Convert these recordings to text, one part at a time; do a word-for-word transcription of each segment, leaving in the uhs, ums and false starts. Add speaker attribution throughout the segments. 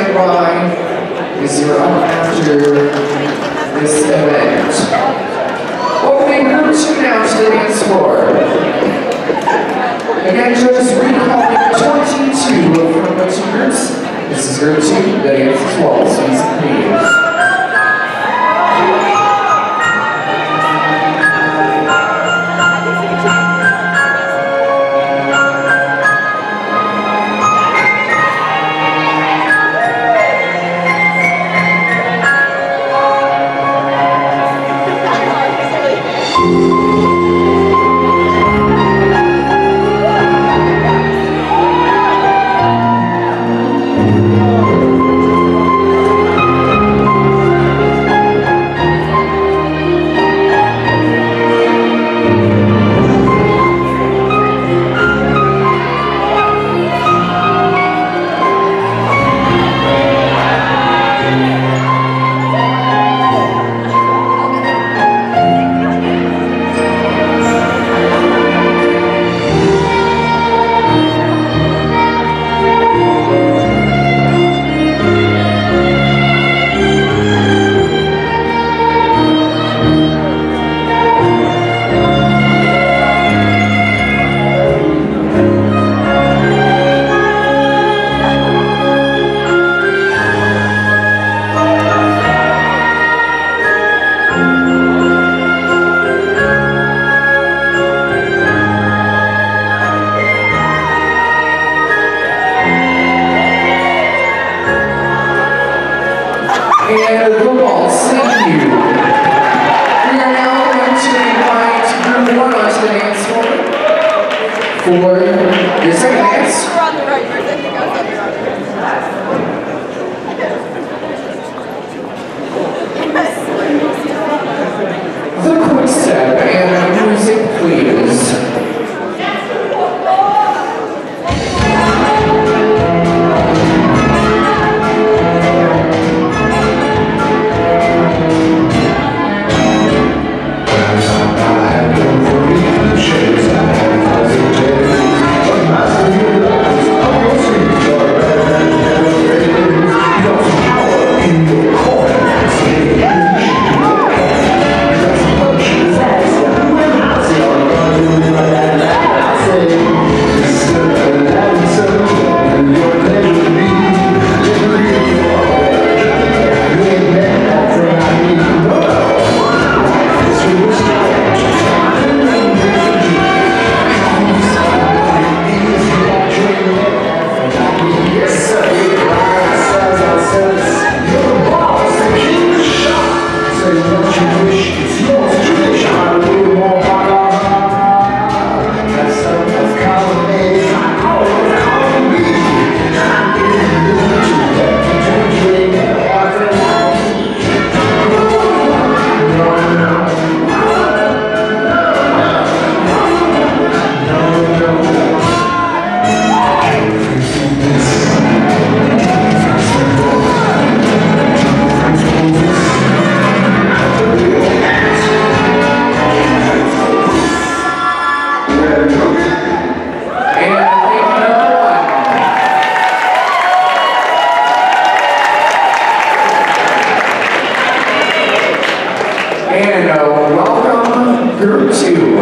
Speaker 1: stand by as you're up after this event. Opening group two now to the dance floor. Again, just recalling twenty-two from the two groups. This is group two, the dance floor, so please. And the balls, thank you. We are now going to invite group one onto the dance floor for your second dance.
Speaker 2: We're on the right, I think I was on the right.
Speaker 1: The quick step and music, please. And uh, welcome group two.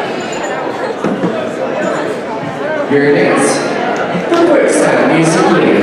Speaker 1: Your dance, the quick step music, please.